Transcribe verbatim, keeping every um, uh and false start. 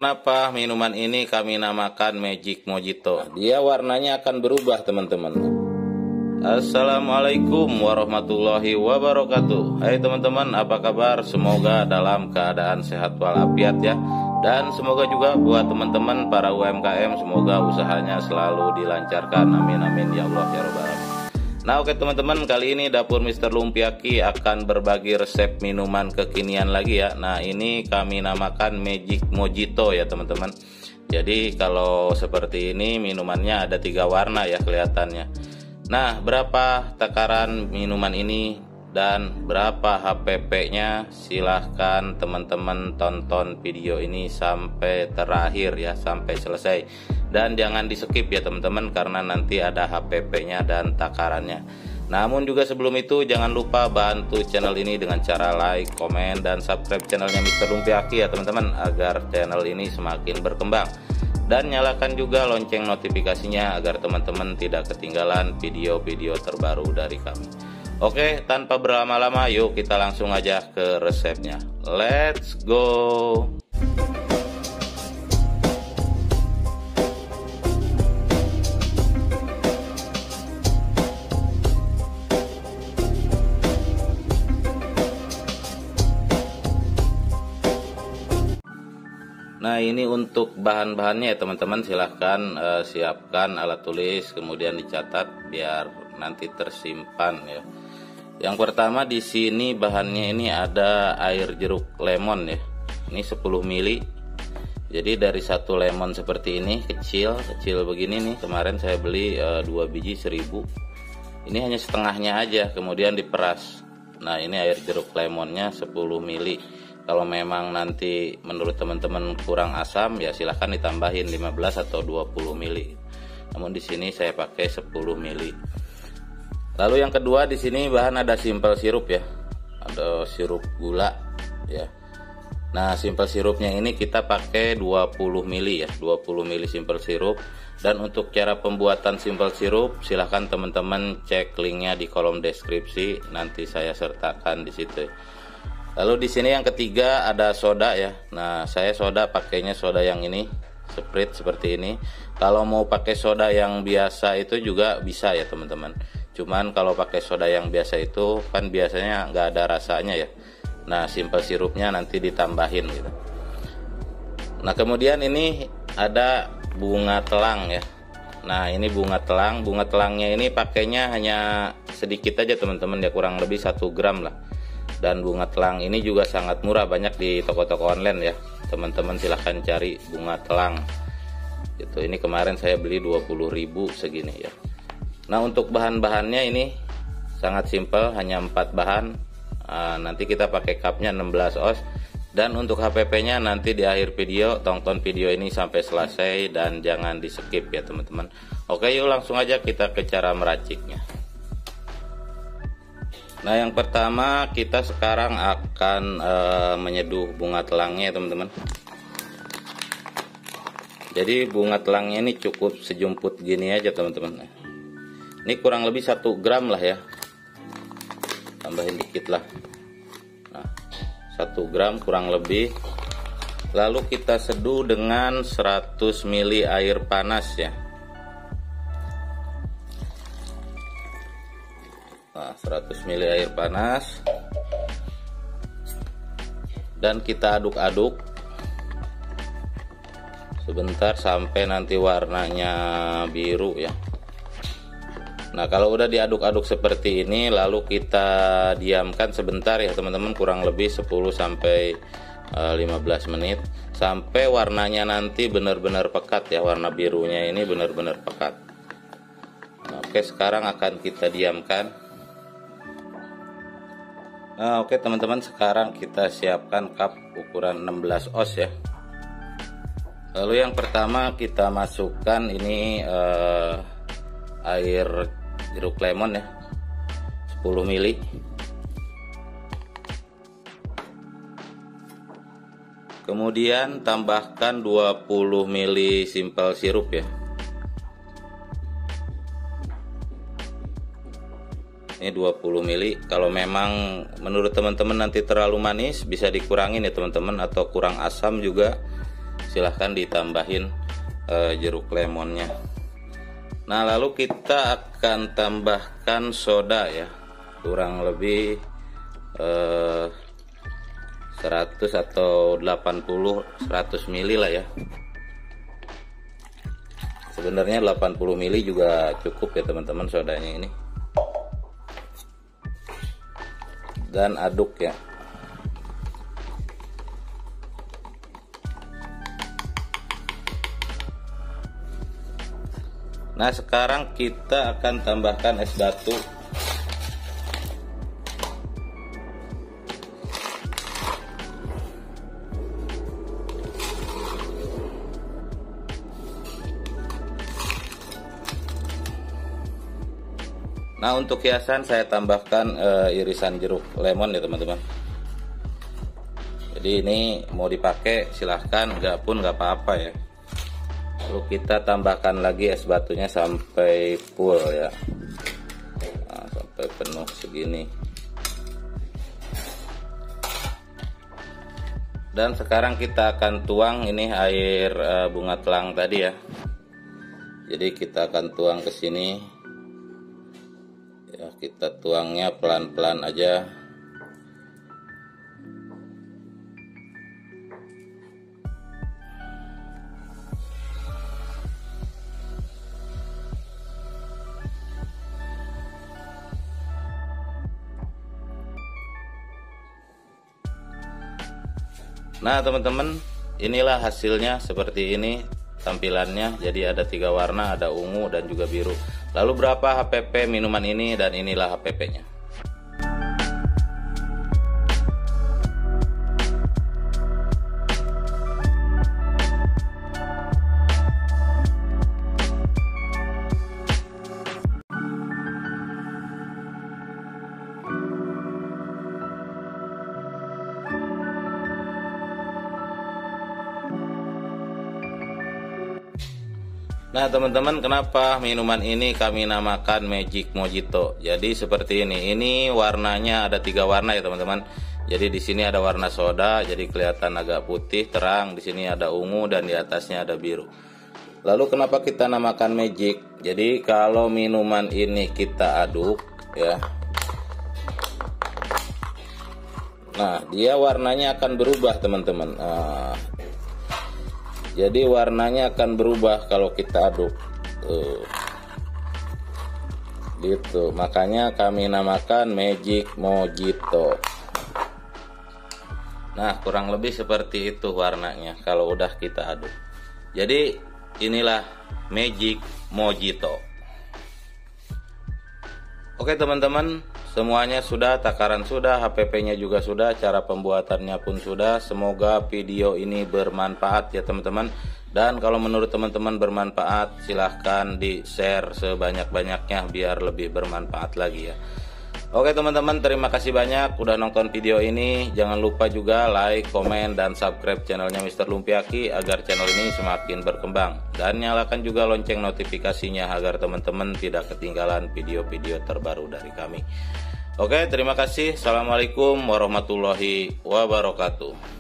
Kenapa minuman ini kami namakan Magic Mojito? Dia warnanya akan berubah, teman-teman. Assalamualaikum warahmatullahi wabarakatuh. Hai teman-teman, apa kabar? Semoga dalam keadaan sehat walafiat ya. Dan semoga juga buat teman-teman para U M K M, semoga usahanya selalu dilancarkan. Amin amin ya Allah ya Rabbal alamin. Nah oke teman-teman, kali ini Dapur Mister Lumpiaki akan berbagi resep minuman kekinian lagi ya. Nah ini kami namakan Magic Mojito ya teman-teman. Jadi kalau seperti ini minumannya ada tiga warna ya kelihatannya. Nah berapa takaran minuman ini dan berapa H P P-nya, silahkan teman-teman tonton video ini sampai terakhir ya, sampai selesai. Dan jangan di skip ya teman-teman, karena nanti ada H P P-nya dan takarannya. Namun juga sebelum itu jangan lupa bantu channel ini dengan cara like, komen, dan subscribe channelnya Mister Lumpiaki ya teman-teman, agar channel ini semakin berkembang. Dan nyalakan juga lonceng notifikasinya agar teman-teman tidak ketinggalan video-video terbaru dari kami. Oke, tanpa berlama-lama yuk kita langsung aja ke resepnya. Let's go. Nah ini untuk bahan-bahannya ya teman-teman, silahkan uh, siapkan alat tulis kemudian dicatat biar nanti tersimpan ya. Yang pertama di sini bahannya ini ada air jeruk lemon ya. Ini sepuluh mili. Jadi dari satu lemon seperti ini kecil kecil begini nih, kemarin saya beli uh, dua biji seribu. Ini hanya setengahnya aja, kemudian diperas. Nah ini air jeruk lemonnya sepuluh mili. Kalau memang nanti menurut teman-teman kurang asam ya silahkan ditambahin lima belas atau dua puluh mili. Namun di sini saya pakai sepuluh mili. Lalu yang kedua di sini bahan ada simple sirup ya. Ada sirup gula ya. Nah, simple sirupnya ini kita pakai dua puluh mili ya, dua puluh mili simple sirup. Dan untuk cara pembuatan simple sirup silahkan teman-teman cek linknya di kolom deskripsi, nanti saya sertakan di situ. Lalu di sini yang ketiga ada soda ya. Nah, saya soda pakainya soda yang ini, Sprite seperti ini. Kalau mau pakai soda yang biasa itu juga bisa ya teman-teman. Cuman kalau pakai soda yang biasa itu kan biasanya nggak ada rasanya ya. Nah, simple sirupnya nanti ditambahin gitu. Nah, kemudian ini ada bunga telang ya. Nah, ini bunga telang. Bunga telangnya ini pakainya hanya sedikit aja teman-teman ya, kurang lebih satu gram lah. Dan bunga telang ini juga sangat murah, banyak di toko-toko online ya teman-teman, silahkan cari bunga telang gitu. Ini kemarin saya beli dua puluh ribu segini ya. Nah untuk bahan-bahannya ini sangat simple, hanya empat bahan. Nah, nanti kita pakai cupnya enam belas oz. Dan untuk H P P-nya nanti di akhir video, tonton video ini sampai selesai dan jangan di skip ya teman-teman. Oke yuk langsung aja kita ke cara meraciknya. Nah yang pertama kita sekarang akan e, menyeduh bunga telangnya teman-teman. Jadi bunga telangnya ini cukup sejumput gini aja teman-teman. Ini kurang lebih satu gram lah ya. Tambahin dikit lah. Nah satu gram kurang lebih. Lalu kita seduh dengan seratus mili air panas ya. Nah, seratus mili air panas dan kita aduk-aduk sebentar sampai nanti warnanya biru ya. Nah kalau udah diaduk-aduk seperti ini lalu kita diamkan sebentar ya teman-teman, kurang lebih sepuluh sampai lima belas menit sampai warnanya nanti benar-benar pekat ya, warna birunya ini benar-benar pekat. Nah, oke sekarang akan kita diamkan. Nah oke teman-teman, sekarang kita siapkan cup ukuran enam belas oz ya. Lalu yang pertama kita masukkan ini eh, air jeruk lemon ya, sepuluh mili. Kemudian tambahkan dua puluh mili simple sirup ya. Ini dua puluh mili. Kalau memang menurut teman-teman nanti terlalu manis bisa dikurangin ya teman-teman, atau kurang asam juga silahkan ditambahin uh, jeruk lemonnya. Nah, lalu kita akan tambahkan soda ya, kurang lebih eh, seratus atau delapan puluh seratus mili lah ya. Sebenarnya delapan puluh mili juga cukup ya teman-teman sodanya ini. Dan aduk ya. Nah, sekarang kita akan tambahkan es batu. Nah, untuk hiasan saya tambahkan e, irisan jeruk lemon ya teman-teman. Jadi ini mau dipakai silahkan, enggak pun enggak apa-apa ya. Lalu kita tambahkan lagi es batunya sampai full ya, nah, sampai penuh segini. Dan sekarang kita akan tuang ini air uh, bunga telang tadi ya. Jadi kita akan tuang ke sini ya, kita tuangnya pelan-pelan aja. Nah teman-teman, inilah hasilnya seperti ini tampilannya. Jadi ada tiga warna, ada ungu dan juga biru. Lalu berapa H P P minuman ini, dan inilah H P P-nya. Nah teman-teman, kenapa minuman ini kami namakan Magic Mojito? Jadi seperti ini. Ini warnanya ada tiga warna ya teman-teman. Jadi di sini ada warna soda, jadi kelihatan agak putih terang. Di sini ada ungu dan di atasnya ada biru. Lalu kenapa kita namakan Magic? Jadi kalau minuman ini kita aduk ya, nah dia warnanya akan berubah teman-teman. Nah, jadi warnanya akan berubah kalau kita aduk tuh. Gitu, makanya kami namakan Magic Mojito. Nah kurang lebih seperti itu warnanya kalau udah kita aduk. Jadi inilah Magic Mojito. Oke teman-teman, semuanya sudah, takaran sudah, H P P-nya juga sudah, cara pembuatannya pun sudah. Semoga video ini bermanfaat ya teman-teman. Dan kalau menurut teman-teman bermanfaat, silahkan di-share sebanyak-banyaknya biar lebih bermanfaat lagi ya. Oke teman-teman, terima kasih banyak udah nonton video ini. Jangan lupa juga like, komen, dan subscribe channelnya Mister Lumpiaki agar channel ini semakin berkembang. Dan nyalakan juga lonceng notifikasinya agar teman-teman tidak ketinggalan video-video terbaru dari kami. Oke, terima kasih. Assalamualaikum warahmatullahi wabarakatuh.